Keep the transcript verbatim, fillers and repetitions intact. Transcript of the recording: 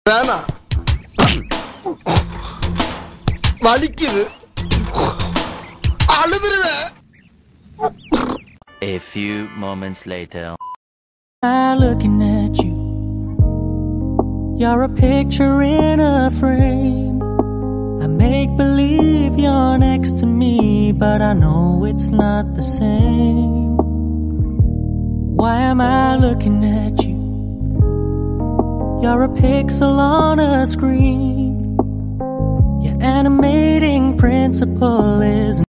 வேணா வலிக்குது அழுதுருவேன். A few moments later. I'm looking at you. You're a picture in a frame. I make believe you're next to me, but I know it's not the same. Why am I looking at you? You're a pixel on a screen. Your animating principle is